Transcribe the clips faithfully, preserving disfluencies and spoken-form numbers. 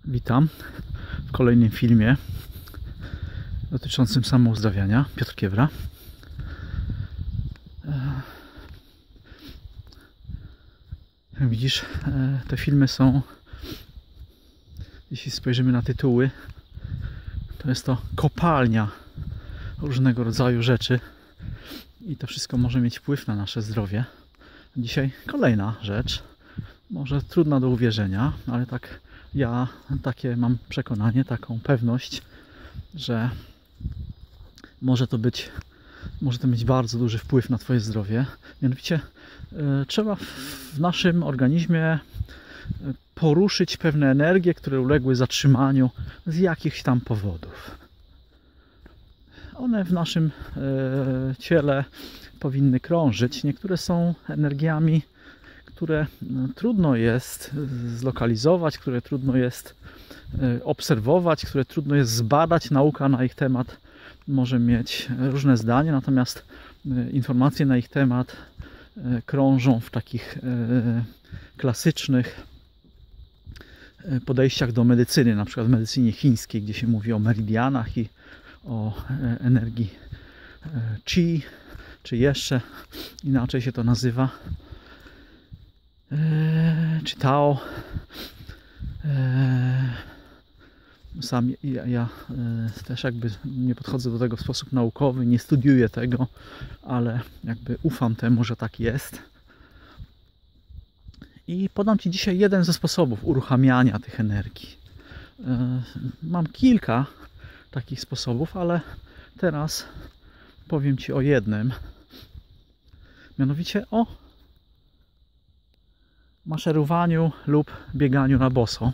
Witam w kolejnym filmie dotyczącym samouzdrawiania. Piotr Kiewra. Jak widzisz, te filmy są, jeśli spojrzymy na tytuły, to jest to kopalnia różnego rodzaju rzeczy i to wszystko może mieć wpływ na nasze zdrowie. Dzisiaj kolejna rzecz, może trudna do uwierzenia, ale tak ja takie mam przekonanie, taką pewność, że może to być, może to mieć bardzo duży wpływ na Twoje zdrowie. Mianowicie y, trzeba w naszym organizmie poruszyć pewne energie, które uległy zatrzymaniu z jakichś tam powodów. One w naszym y, ciele powinny krążyć. Niektóre są energiami, które trudno jest zlokalizować, które trudno jest obserwować, które trudno jest zbadać. Nauka na ich temat może mieć różne zdania, natomiast informacje na ich temat krążą w takich klasycznych podejściach do medycyny, na przykład w medycynie chińskiej, gdzie się mówi o meridianach i o energii chi, czy jeszcze inaczej się to nazywa, Eee, czy Tao. Eee, sam ja, ja e, też jakby nie podchodzę do tego w sposób naukowy, nie studiuję tego, ale jakby ufam temu, że tak jest. I podam Ci dzisiaj jeden ze sposobów uruchamiania tych energii. Eee, mam kilka takich sposobów, ale teraz powiem Ci o jednym. Mianowicie o maszerowaniu lub bieganiu na boso.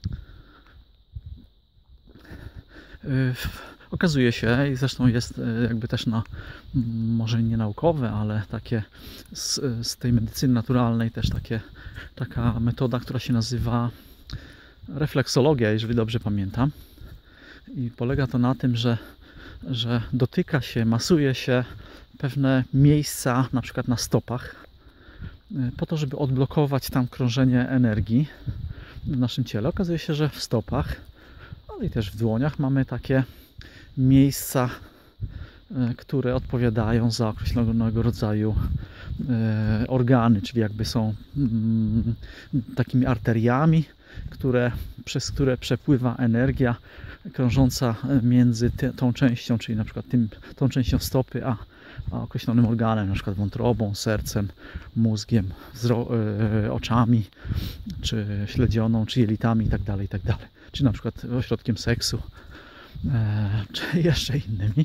Okazuje się, i zresztą jest jakby też na, może nie naukowe, ale takie z, z tej medycyny naturalnej też takie, taka metoda, która się nazywa refleksologia, jeżeli dobrze pamiętam. I polega to na tym, że, że dotyka się, masuje się pewne miejsca, na przykład na stopach, po to, żeby odblokować tam krążenie energii w naszym ciele. Okazuje się, że w stopach, ale i też w dłoniach mamy takie miejsca, które odpowiadają za określonego rodzaju organy, czyli jakby są takimi arteriami, które, przez które przepływa energia krążąca między tą częścią, czyli na przykład tym, tą częścią stopy, a a określonym organem, na przykład wątrobą, sercem, mózgiem, oczami, czy śledzioną, czy jelitami itd., itd. Czy na przykład ośrodkiem seksu, czy jeszcze innymi.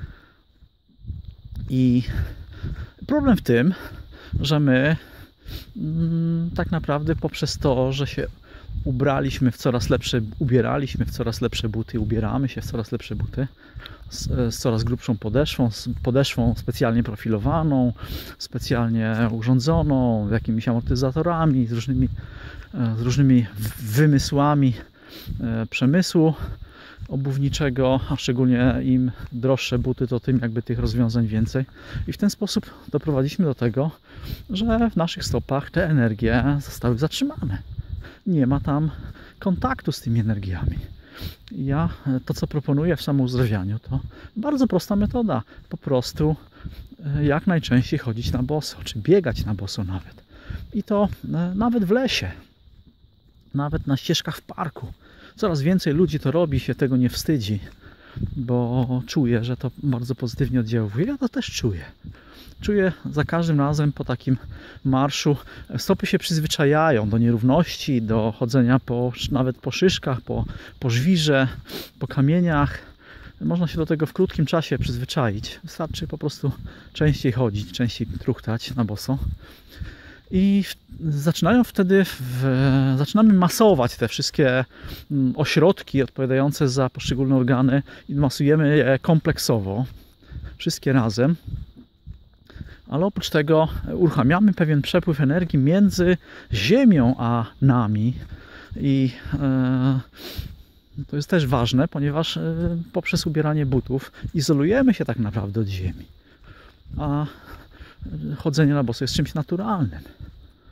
I problem w tym, że my tak naprawdę poprzez to, że się ubraliśmy w coraz lepsze, ubieraliśmy w coraz lepsze buty, ubieramy się w coraz lepsze buty z, z coraz grubszą podeszwą, z podeszwą specjalnie profilowaną, specjalnie urządzoną, z jakimiś amortyzatorami, z różnymi, z różnymi wymysłami przemysłu obuwniczego, a szczególnie im droższe buty, to tym jakby tych rozwiązań więcej. I w ten sposób doprowadziliśmy do tego, że w naszych stopach te energie zostały zatrzymane. Nie ma tam kontaktu z tymi energiami. Ja to, co proponuję w samouzdrawianiu, to bardzo prosta metoda. Po prostu jak najczęściej chodzić na boso, czy biegać na boso nawet. I to nawet w lesie, nawet na ścieżkach w parku. Coraz więcej ludzi to robi, się tego nie wstydzi, bo czuje, że to bardzo pozytywnie oddziałuje. Ja to też czuję. Czuję za każdym razem po takim marszu, stopy się przyzwyczajają do nierówności, do chodzenia po, nawet po szyszkach, po, po żwirze, po kamieniach. Można się do tego w krótkim czasie przyzwyczaić. Wystarczy po prostu częściej chodzić, częściej truchtać na boso. I zaczynają wtedy, w, zaczynamy masować te wszystkie ośrodki odpowiadające za poszczególne organy i masujemy je kompleksowo, wszystkie razem. Ale oprócz tego uruchamiamy pewien przepływ energii między Ziemią a nami i e, to jest też ważne, ponieważ e, poprzez ubieranie butów izolujemy się tak naprawdę od Ziemi, a chodzenie na boso jest czymś naturalnym.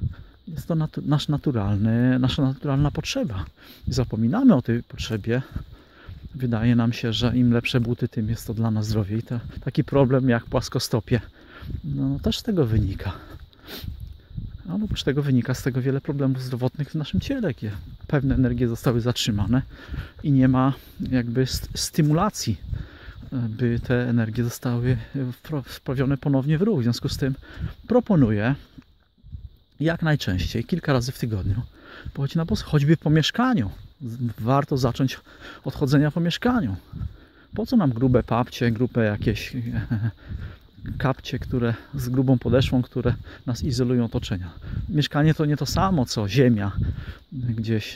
Jest to natu nasz naturalny, nasza naturalna potrzeba. I zapominamy o tej potrzebie. Wydaje nam się, że im lepsze buty, tym jest to dla nas zdrowie. I to taki problem jak płaskostopie, no, też z tego wynika. A oprócz tego wynika z tego wiele problemów zdrowotnych w naszym ciele, gdzie pewne energie zostały zatrzymane i nie ma jakby stymulacji, by te energie zostały wprawione ponownie w ruch. W związku z tym proponuję jak najczęściej, kilka razy w tygodniu pochodzić na boso, choćby po mieszkaniu. Warto zacząć od chodzenia po mieszkaniu. Po co nam grube papcie, grube jakieś kapcie, które z grubą podeszwą, które nas izolują od otoczenia. Mieszkanie to nie to samo, co ziemia gdzieś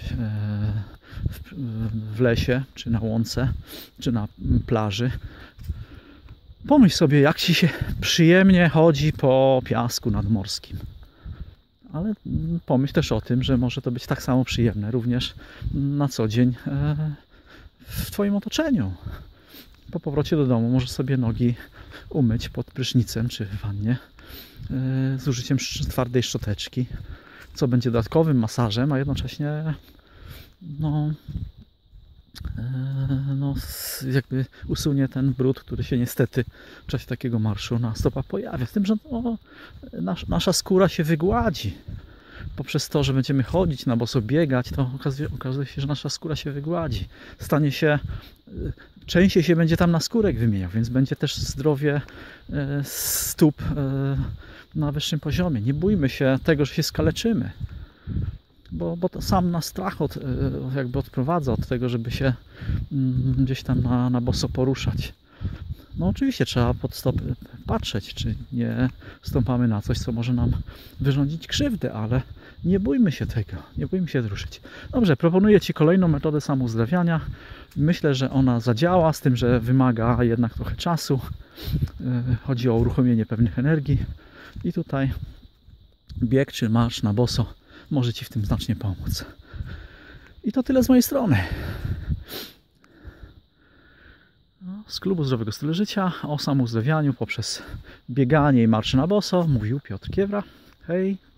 w lesie, czy na łące, czy na plaży. Pomyśl sobie, jak ci się przyjemnie chodzi po piasku nadmorskim. Ale pomyśl też o tym, że może to być tak samo przyjemne również na co dzień w twoim otoczeniu. Po powrocie do domu możesz sobie nogi umyć pod prysznicem czy w wannie z użyciem twardej szczoteczki, co będzie dodatkowym masażem, a jednocześnie no, no jakby usunie ten brud, który się niestety w czasie takiego marszu na stopach pojawia. Z tym, że no, nasz, nasza skóra się wygładzi. Poprzez to, że będziemy chodzić na boso, biegać, to okazuje, okazuje się, że nasza skóra się wygładzi. Stanie się, częściej się będzie tam naskórek wymieniał, więc będzie też zdrowie stóp na wyższym poziomie. Nie bójmy się tego, że się skaleczymy, bo, bo to sam nas strach od, jakby odprowadza od tego, żeby się gdzieś tam na, na boso poruszać. No oczywiście trzeba pod stopy patrzeć, czy nie stąpamy na coś, co może nam wyrządzić krzywdę, ale nie bójmy się tego, nie bójmy się ruszyć. Dobrze, proponuję Ci kolejną metodę samouzdrawiania. Myślę, że ona zadziała, z tym, że wymaga jednak trochę czasu. Chodzi o uruchomienie pewnych energii i tutaj bieg czy marsz na boso może Ci w tym znacznie pomóc. I to tyle z mojej strony. Z Klubu Zdrowego Stylu Życia o samouzdrawianiu poprzez bieganie i marsz na boso mówił Piotr Kiewra. Hej!